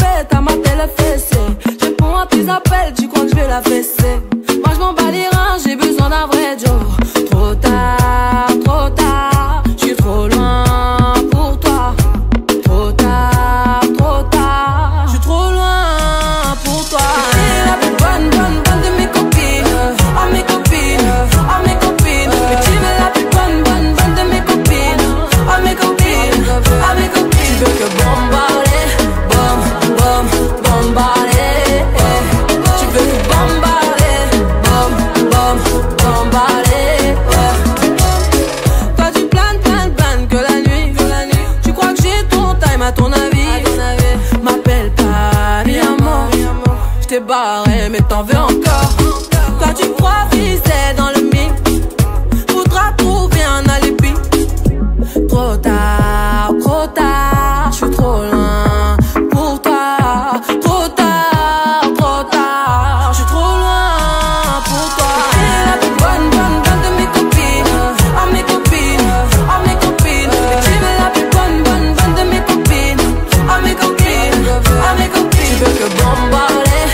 bête à mater le fessé. Je réponds à tes appels, tu crois que je vais la fesser. Moi je m'en bats les reins, j'ai besoin d'un vrai Joe. Trop tard, je suis trop loin pour toi. Trop tard, je suis trop loin pour toi. T'es la plus bonne de mes copines. À mes copines, à mes copines. Mais tu veux la plus bonne de mes copines. À mes copines, à mes copines. Tu veux que bombarder, bombarder. Tu veux que bombarder, bombarder. Toi tu planes que la nuit. Tu crois que j'ai ton time à ton avis. M'appelle pas mi amor. J't'ai barré mais t'en veux encore. Toi tu crois viser dans le mille. Faudra trouver un alibi. Trop tard, je suis trop loin pour toi. Trop tard, je suis trop loin pour toi. T'es la plus bonne de mes copines. À mes copines, à mes copines. Mais tu veux la plus bonne de mes copines. À mes copines, à mes copines. Tu veux que bombarder,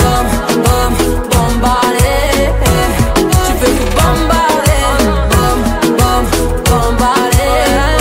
bombarder. Tu veux que bombarder, bombarder.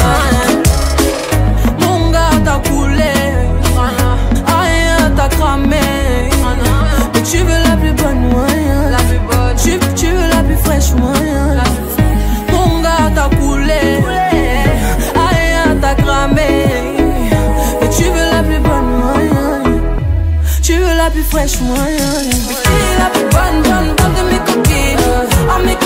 Mon gars t'as coulé, aïe t'as cramé. Mais tu veux la plus bonne moyen. Tu veux la plus fraîche moyen. Mon gars t'as coulé, aïe t'as cramé. Mais tu veux la plus bonne moyen. Tu veux la plus fraîche moyen. Mais qui est la plus bonne de mes copines. À mes